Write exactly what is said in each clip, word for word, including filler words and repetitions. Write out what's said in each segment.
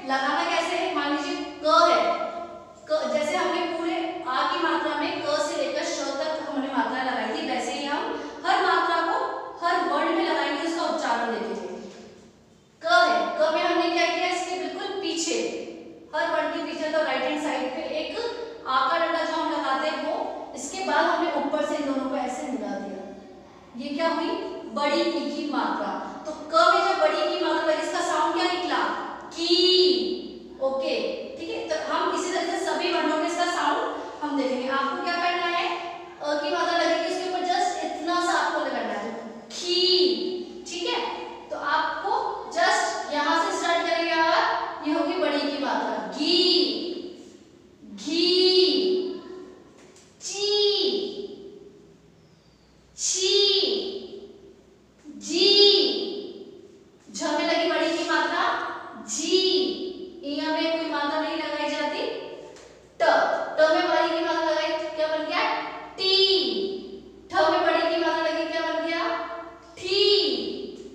लगाना कैसे है, मान लीजिए क है, क जैसे हमने पूरे आ की मात्रा में क से लेकर श तक हमने मात्रा लगाई थी, वैसे ही हम हर मात्रा को हर वर्ण में लगाएंगे, उसका उच्चारण देखेंगे। क है, क में हमने क्या किया, इसके बिल्कुल पीछे, हर वर्ण के पीछे तो राइट हैंड साइड पे एक आ का डंडा जो हम लगाते हैं वो, इसके बाद हमने ऊपर से इन दोनों को ऐसे मिला दिया। ये क्या हुई, बड़ी ई की मात्रा। तो क में जब बड़ी ई की मात्रा लगी, इसका साउंड क्या निकला, की। ओके ठीक है, तो हम इसी तरह से सभी वर्णों में इसका साउंड हम देखेंगे। आपको क्या करना है, अ की मात्रा लगेगी, उसके ऊपर जस्ट इतना सा आपको लगाना है, की। ठीक है, तो आपको जस्ट यहां से स्टार्ट करेंगे आप, ये होगी बड़ी की मात्रा, घी, घी, ची, छी, जी। झ में लगी बड़ी की मात्रा, जी। यहाँ में कोई मात्रा नहीं लगाई जाती, ट। ट में बड़ी की मात्रा लगाई, क्या बन गया, टी। ठ में बड़ी की मात्रा लगी, क्या बन गया, ठी,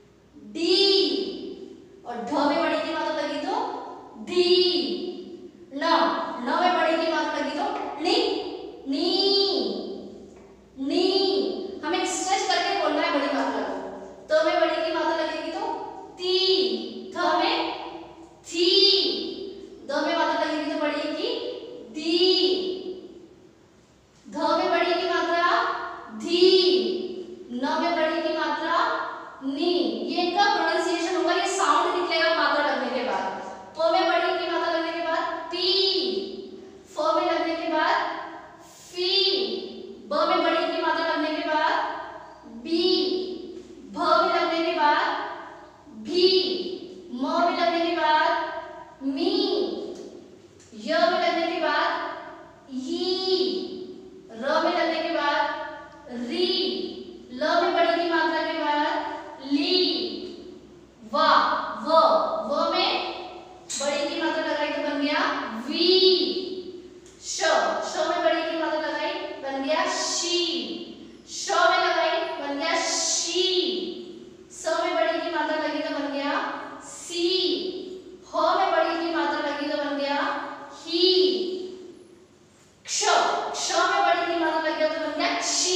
डी। और ढ में बड़ी की मात्रा लगी तो डी। न, न में बड़ी की मात्रा लगी तो नी, नी, नी। हमें स्ट्रेच करके बोलना है बड़ी मात्रा को। त में बड़ी की मात्रा लगेगी तो ती, थ में थी, द में मात्रा लगेगी तो बड़ी की दी, ध में बड़ी की मात्रा धी, न में बड़ी की मात्रा नी। ये इनका प्रोनाउंसिएशन होगा, ये साउंड निकलेगा मात्रा लगने के बाद। प में बड़ी की मात्रा लगने के बाद पी, फ में लगने के बाद फी, ब में बड़ी की मात्रा लगने के बाद बी, भ में लगने के बाद भी, म में लगने के बाद मी, य में लगने के बाद यी, र में लगने के बाद री, ल में बड़ी की मात्रा के बाद ली, वा, व, व में बड़ी की मात्रा लगाई तो बन गया वी, श, श में बड़ी की मात्रा लगाई बन गया शी, श में लगाई बन गया शी, स में बड़ी की मात्रा लगी तो बन गया सी, ह में बड़ी की मात्रा लगी तो बन गया ही, क्ष, क्ष में बड़ी की मात्रा लगी तो बन गया क्षी,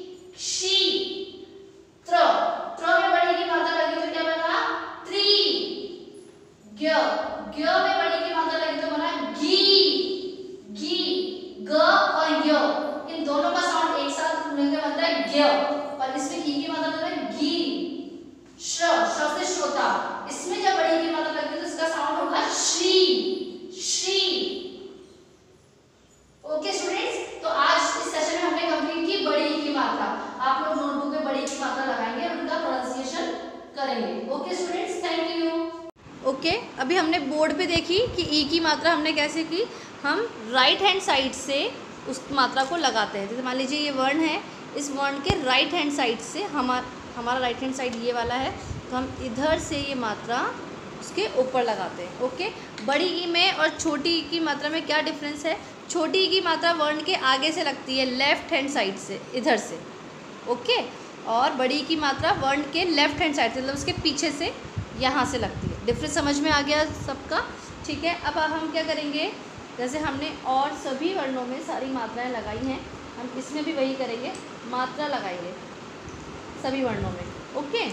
क्षी, त्र, त्र में बड़ी की मात्रा लगी तो क्या बना, त्री, ज्ञ, ज्ञ में बड़ी की मात्रा लगी तो बना घी, घी, ग और य, इन दोनों का साउंड एक साथ मिलकर बनता है ज्ञ, और इसमें ई की मात्रा तो है घी। श्र, श्र से श्रोता, इसमें जब बड़ी की मात्रा लगती है तो इसका साउंड होगा श्री, श्री। ओके स्टूडेंट्स, तो आज इस सेशन में हमने कंप्लीट की बड़ी ई की मात्रा। आप लोग नोटबुक में बड़ी ई की मात्रा लगाएंगे और उनका प्रोनाउंसिएशन करेंगे। Okay students, thank you. Okay okay, अभी हमने बोर्ड पे देखी कि ई की मात्रा हमने कैसे की, हम राइट हैंड साइड से उस मात्रा को लगाते हैं। जैसे मान लीजिए ये वर्ण है, इस वर्ण के राइट हैंड साइड से हमारा हमारा राइट हैंड साइड ये वाला है, तो हम इधर से ये मात्रा उसके ऊपर लगाते हैं। ओके, बड़ी ई में और छोटी ई की मात्रा में क्या डिफरेंस है, छोटी ई की मात्रा वर्ण के आगे से लगती है, लेफ्ट हैंड साइड से, इधर से। ओके, और बड़ी ई की मात्रा वर्ण के लेफ्ट हैंड साइड से, मतलब उसके पीछे से, यहाँ से लगती है। डिफरेंस समझ में आ गया सबका, ठीक है। अब हम क्या करेंगे, जैसे हमने और सभी वर्णों में सारी मात्राएं लगाई हैं, हम इसमें भी वही करेंगे, मात्रा लगाएंगे सभी वर्णों में। ओके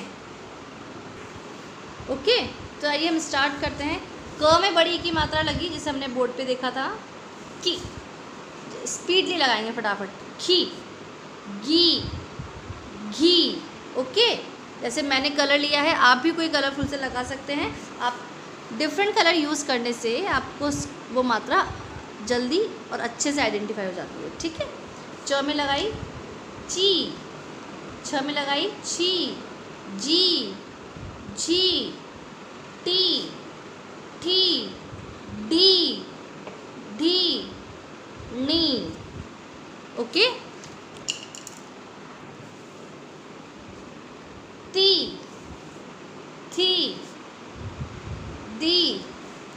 ओके, तो आइए हम स्टार्ट करते हैं। क में बड़ी की मात्रा लगी, जिसे हमने बोर्ड पे देखा था, की, स्पीडली लगाएंगे फटाफट, खी, गी, घी। ओके, जैसे मैंने कलर लिया है, आप भी कोई कलरफुल से लगा सकते हैं। आप डिफरेंट कलर यूज़ करने से आपको वो मात्रा जल्दी और अच्छे से आइडेंटिफाई हो जाती है। ठीक है, च में लगाई ची, छ में लगाई छी, जी, झी, टी, ठी, डी, धी, नी। ओके, ती, थी, दी,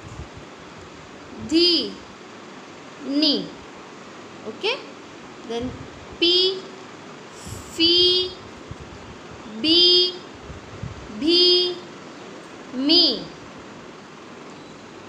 धी, नी। ओके, देन पी, फी, बी, भी, मी।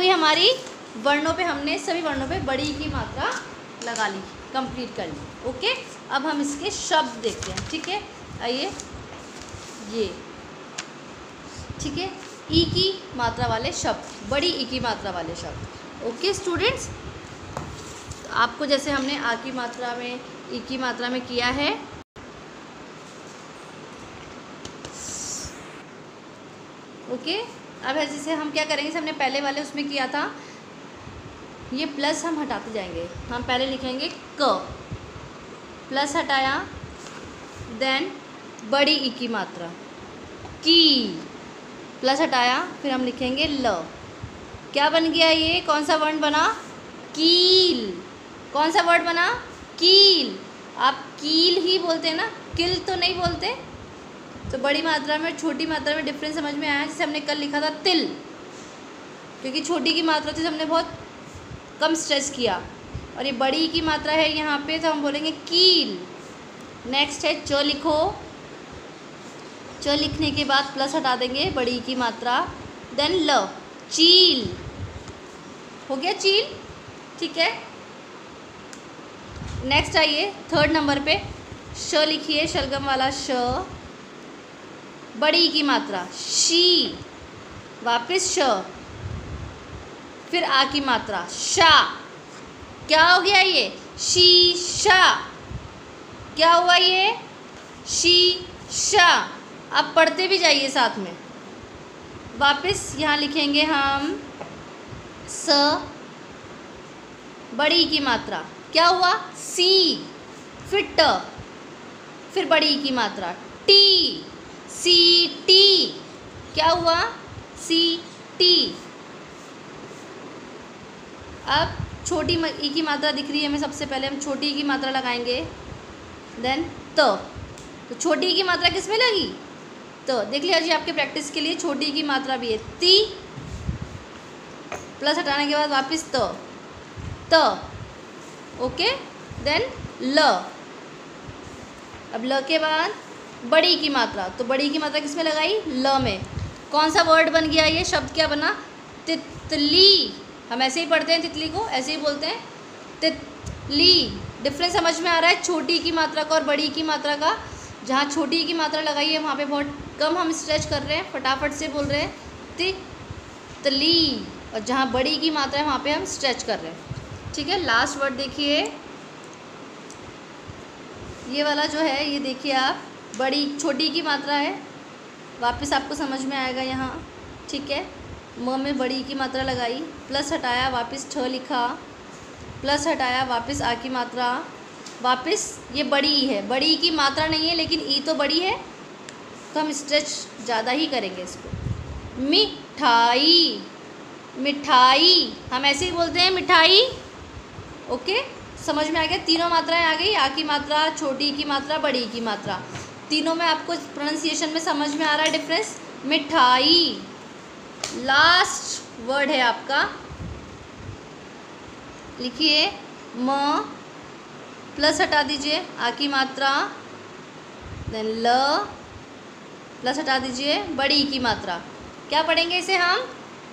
हुई हमारी वर्णों पे, हमने सभी वर्णों पे बड़ी ई की मात्रा लगा ली, कंप्लीट कर ली। ओके, अब हम इसके शब्द देखते हैं। ठीक है, आइए ये, ठीक है, ई की मात्रा वाले शब्द, बड़ी ई की मात्रा वाले शब्द। ओके स्टूडेंट्स, तो आपको जैसे हमने आ की मात्रा में, ई की मात्रा में किया है, ओके। अब जैसे हम क्या करेंगे, हमने पहले वाले उसमें किया था, ये प्लस हम हटाते जाएंगे। हम पहले लिखेंगे क, प्लस हटाया, देन बड़ी ई की मात्रा की, प्लस हटाया, फिर हम लिखेंगे ल। क्या बन गया ये, कौन सा वर्ण बना, कील। कौन सा वर्ड बना, कील। आप कील ही बोलते हैं ना, किल तो नहीं बोलते। तो बड़ी मात्रा में छोटी मात्रा में डिफरेंस समझ में आया। जैसे हमने कल लिखा था तिल, क्योंकि छोटी की मात्रा थी, हमने बहुत कम स्ट्रेस किया, और ये बड़ी की मात्रा है यहाँ पे, तो हम बोलेंगे कील। नेक्स्ट है च लिखो, च लिखने के बाद प्लस हटा देंगे, बड़ी की मात्रा, देन ल, चील। हो गया चील, ठीक है। नेक्स्ट आइए थर्ड नंबर पे, श लिखिए, शलगम वाला श, बड़ी की मात्रा शी, वापस श, फिर आ की मात्रा शा। क्या हो गया ये, शीशा। क्या हुआ ये, शीशा। आप पढ़ते भी जाइए साथ में। वापस यहाँ लिखेंगे हम स, बड़ी की मात्रा, क्या हुआ, सी, फिर ट, फिर बड़ी की मात्रा टी, सी टी। क्या हुआ, सी टी। अब छोटी ई की मात्रा दिख रही है हमें, सबसे पहले हम छोटी ई की मात्रा लगाएंगे, देन त। तो छोटी ई की मात्रा किस में लगी, तो देख लिया जी, आपके प्रैक्टिस के लिए छोटी ई की मात्रा भी है ती, प्लस हटाने के बाद वापस त, त, ओके, देन ल। अब ल के बाद बड़ी की मात्रा, तो बड़ी की मात्रा किस में लगाई, ल में। कौन सा वर्ड बन गया ये, शब्द क्या बना, तितली। हम ऐसे ही पढ़ते हैं, तितली को ऐसे ही बोलते हैं, तितली। डिफरेंस समझ में आ रहा है छोटी की मात्रा का और बड़ी की मात्रा का। जहाँ छोटी की मात्रा लगाई है वहाँ पे बहुत कम हम स्ट्रेच कर रहे हैं, फटाफट से बोल रहे हैं तितली, और जहाँ बड़ी की मात्रा है वहाँ पे हम स्ट्रेच कर रहे हैं। ठीक है, लास्ट वर्ड देखिए, ये वाला जो है, ये देखिए आप, बड़ी छोटी की मात्रा है, वापस आपको समझ में आएगा यहाँ। ठीक है, म में बड़ी की मात्रा लगाई, प्लस हटाया, वापस ठ लिखा, प्लस हटाया, वापस आ की मात्रा, वापस ये बड़ी ई है, बड़ी ई की मात्रा नहीं है लेकिन ई तो बड़ी है, तो हम स्ट्रेच ज़्यादा ही करेंगे इसको। मिठाई, मिठाई, हम ऐसे ही बोलते हैं मिठाई। ओके, समझ में आ गया, तीनों मात्राएं आ गई, आ की मात्रा, छोटी की मात्रा, बड़ी की मात्रा, तीनों में आपको प्रोनाउंसिएशन में समझ में आ रहा है डिफरेंस। मिठाई। लास्ट वर्ड है आपका, लिखिए म, प्लस हटा दीजिए, आ की मात्रा, देन ल, प्लस हटा दीजिए, बड़ी की मात्रा। क्या पढ़ेंगे इसे हम,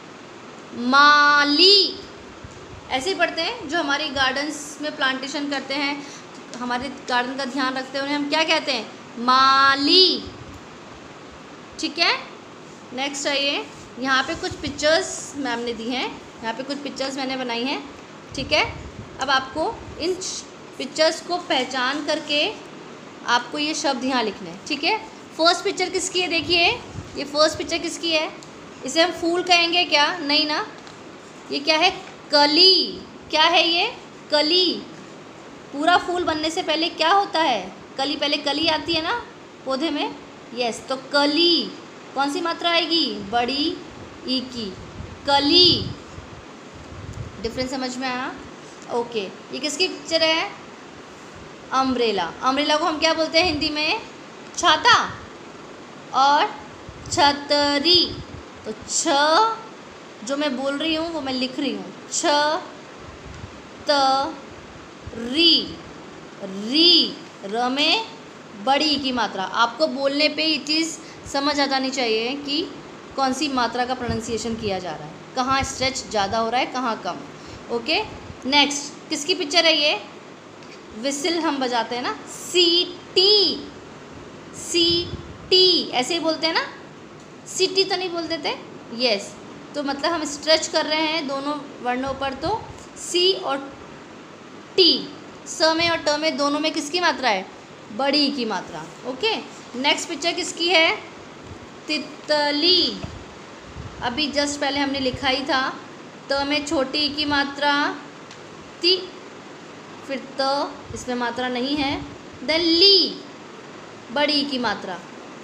माली। ऐसे ही पढ़ते हैं, जो हमारी गार्डन्स में प्लांटेशन करते हैं, हमारे गार्डन का ध्यान रखते हैं, उन्हें हम क्या कहते हैं, माली। ठीक है, नेक्स्ट आइए, यहाँ पे कुछ पिक्चर्स मैम ने दी हैं, यहाँ पे कुछ पिक्चर्स मैंने बनाई हैं। ठीक है, अब आपको इन पिक्चर्स को पहचान करके आपको ये शब्द यहाँ लिखने हैं। ठीक है, फर्स्ट पिक्चर किसकी है, देखिए ये फर्स्ट पिक्चर किसकी है, इसे हम फूल कहेंगे क्या, नहीं ना, ये क्या है, कली। क्या है ये, कली। पूरा फूल बनने से पहले क्या होता है, कली, पहले कली आती है ना पौधे में, यस, तो कली। कौन सी मात्रा आएगी, बड़ी ई की, कली। डिफरेंस समझ में आया, ओके। ये किसकी पिक्चर है, अम्ब्रेला। अम्ब्रेला को हम क्या बोलते हैं हिंदी में, छाता और छतरी। तो छ जो मैं बोल रही हूँ वो मैं लिख रही हूँ, छ त री, री, र में बड़ी की मात्रा। आपको बोलने पे ये चीज़ समझ आ जानी चाहिए कि कौन सी मात्रा का प्रोनाउंसिएशन किया जा रहा है। कहाँ स्ट्रेच ज़्यादा हो रहा है, कहाँ कम। ओके, नेक्स्ट किसकी पिक्चर है ये? विसिल हम बजाते हैं ना, सी टी, सी टी ऐसे ही बोलते हैं ना, सी टी तो नहीं बोल देते। यस, तो मतलब हम स्ट्रेच कर रहे हैं दोनों वर्णों पर, तो सी और टी, स में और ट में दोनों में किसकी मात्रा है? बड़ी की मात्रा। ओके, नेक्स्ट पिक्चर किसकी है? तितली। अभी जस्ट पहले हमने लिखा ही था, त में छोटी की मात्रा ती, फिर त, इसमें मात्रा नहीं है, देन ली, बड़ी की मात्रा,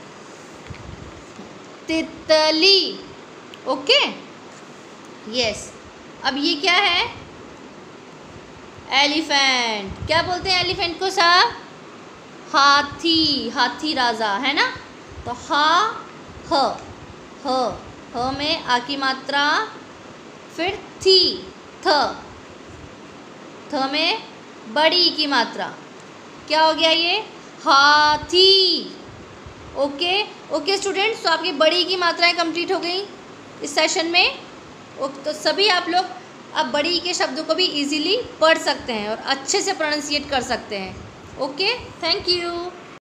तितली। Okay, yes. अब ये क्या है? एलिफेंट। क्या बोलते हैं एलिफेंट को साहब? हाथी, हाथी राजा है ना। तो हा ह, ह, ह में आ की मात्रा, फिर थी, थ, थ में बड़ी की मात्रा, क्या हो गया ये? हाथी। ओके ओके स्टूडेंट्स, तो आपकी बड़ी की मात्राएं कंप्लीट हो गई इस सेशन में। ओके, तो सभी आप लोग अब बड़ी के शब्दों को भी इजीली पढ़ सकते हैं और अच्छे से प्रोनाउंसिएट कर सकते हैं। Okay, thank you.